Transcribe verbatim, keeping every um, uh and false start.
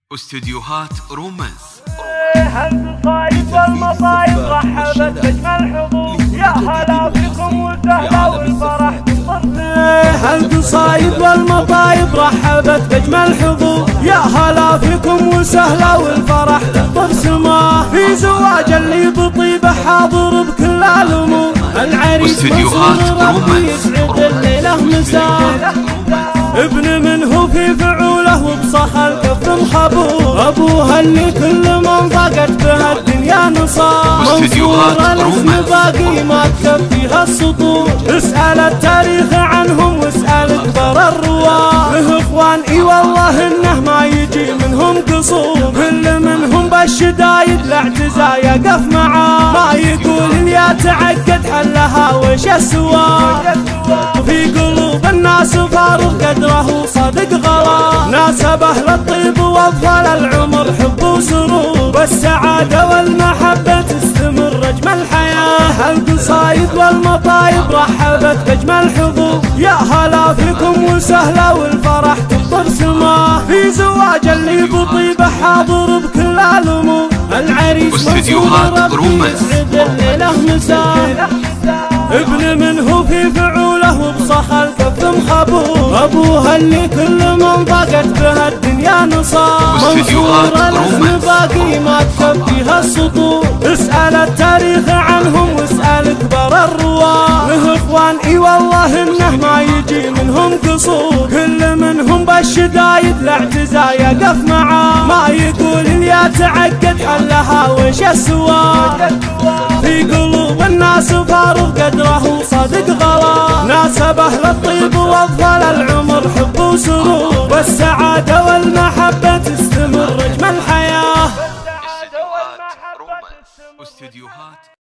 استديوهات رومانس. هل تصايب والمصايب رحبت بأجمل حضور، يا هلا فيكم وسهلا والفرح تنطرنا. هل تصايب والمصايب رحبت بأجمل حضور، يا هلا فيكم وسهلا والفرح تنطر سما. في زواج اللي بطيبه حاضر بكل الأمور، العريس منصور ربي يسعد الليلة مساء. ابن منه في فعوله وبصخ الكف مخبور، ابوها اللي كل من ضاقت بها الدنيا نصار. منصور الاسم باقي ما تكفيها السطور، اسأل التاريخ عنهم واسأل كبر الرواه. له اخوان اي والله انه ما يجي منهم قصور، كل منهم بالشدايد الاعتزا يقف معاه. ما يقول اللي تعقد حلها وش السواه، في قلوب الناس فارغ قدره وصدق غلا. ناسبه للطيب وافضل العمر حب وسرور، والسعادة والمحبة تستمر اجمل حياة. القصايد والمطايب رحبت باجمل حضور، يا هلا فيكم وسهلا والفرح تمطر سما. في زواج اللي بطيبه حاضر بكل الامور، العريس منصور ربي يسعد الليلة مساء. ابن منه في فعوله وبصخ الكف مخبور، ابوها اللي كل من ضاقت بها الدنيا نصار. منصور الاسم باقي ما تكفيها السطور، اسأل التاريخ عنهم واسأل كبر الرواه. له اخوان اي والله انه ما يجي منهم قصور، كل منهم بالشدايد الاعتزا يقف معاه. ما يقول اللي تعقد حلها وش السواه، في قلوب الناس فارغ قدره وصدق غلا. ناسبه للطيب وافضل العمر حب وسرور، والسعادة والمحبة تستمر اجمل حياة. استديوهات رومانس. استديوهات